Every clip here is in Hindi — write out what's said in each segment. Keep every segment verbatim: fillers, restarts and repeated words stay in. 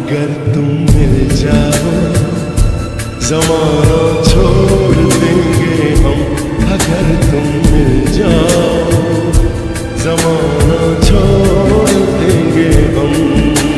अगर तुम मिल जाओ ज़माना छोड़ देंगे हम। अगर तुम मिल जाओ ज़माना छोड़ देंगे हम।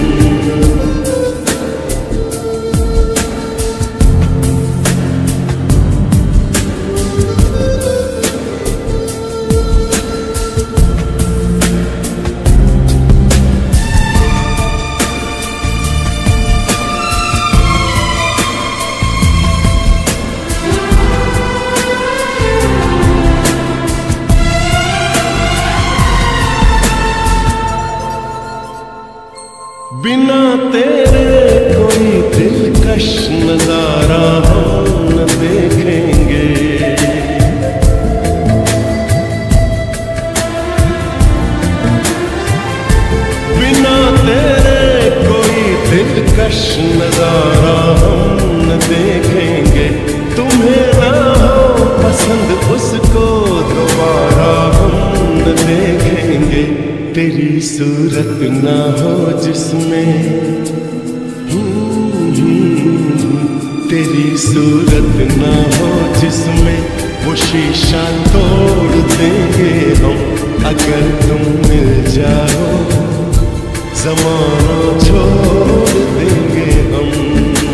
बिना तेरे कोई दिलकश नजारा हम न देखेंगे। बिना तेरे कोई दिलकश नजारा हम न देखेंगे। तुम्हें ना हो पसंद उसको दोबारा हम न देखेंगे। तेरी सूरत ना हो जिसमें, तेरी सूरत ना हो जिसमें वो शीशा तोड़ देंगे हम। अगर तुम मिल जाओ ज़माना छोड़ देंगे हम।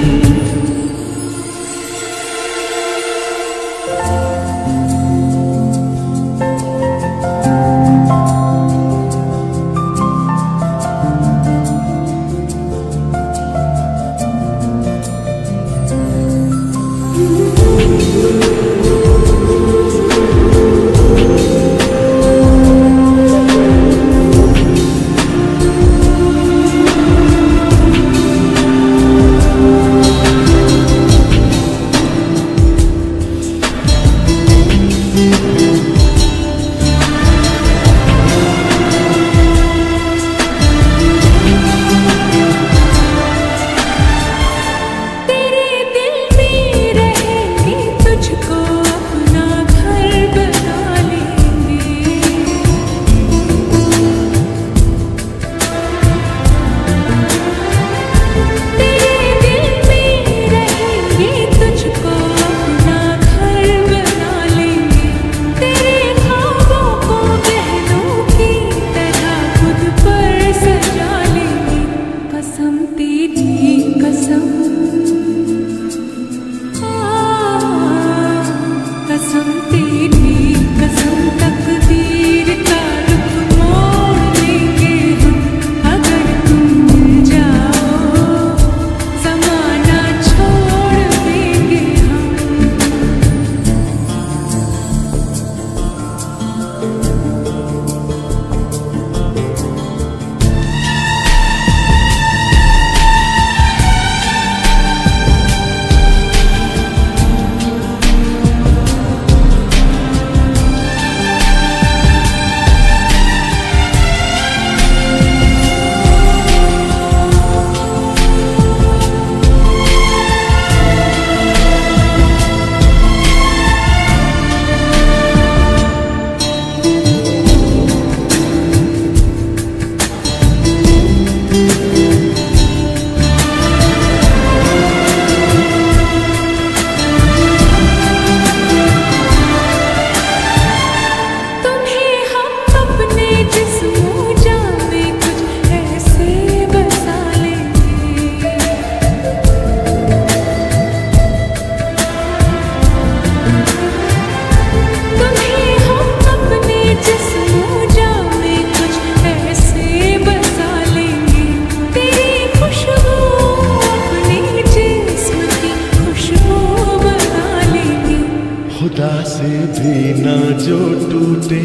खुदा से भी ना जो टूटे,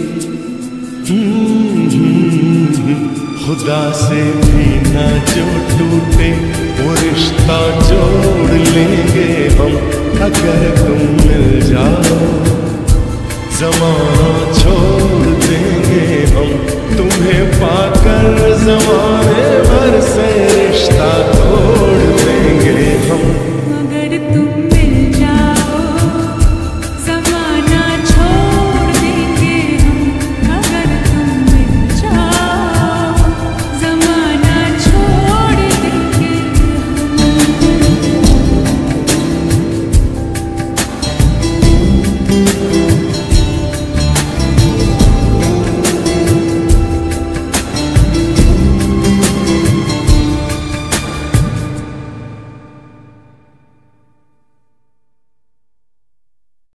खुदा से भी ना जो टूटे, वो रिश्ता जोड़ लेंगे हम। अगर तुम मिल जाओ ज़माना छोड़